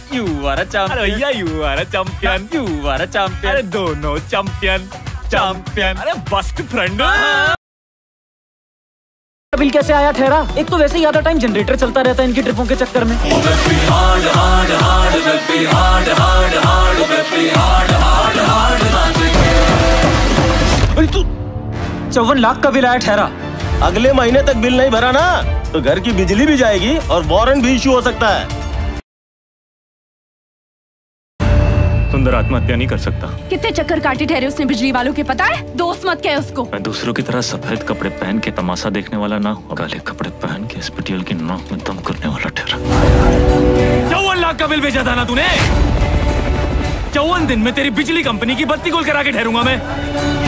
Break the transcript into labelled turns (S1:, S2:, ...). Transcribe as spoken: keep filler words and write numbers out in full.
S1: You are a champion. अरे भैया you are a champion, you are a champion. अरे दोनों चैंपियन चैंपियन। अरे बेस्ट फ्रेंड।
S2: बिल कैसे आया ठहरा? एक तो वैसे ही आधा टाइम जनरेटर चलता रहता है इनकी ट्रिपों के चक्कर में। चौवन लाख का बिल आया ठहरा।
S3: अगले महीने तक बिल नहीं भरा ना तो घर की बिजली भी जाएगी और वारंट भी इश्यू हो सकता है।
S1: सुंदर आत्महत्या नहीं कर सकता।
S4: कितने चक्कर काटे ठहरे उसने बिजली वालों के, पता है? दोस्त मत कहे उसको।
S1: मैं दूसरों की तरह सफेद कपड़े पहन के तमाशा देखने वाला ना हूँ, काले कपड़े पहन के एसपीटीएल की नाक में दम करने वाला ठहरा। चौवन लाख का बिल भेजा था ना तूने? चौवन दिन में तेरी बिजली कंपनी की बत्ती गोल करा के ठहरूंगा मैं।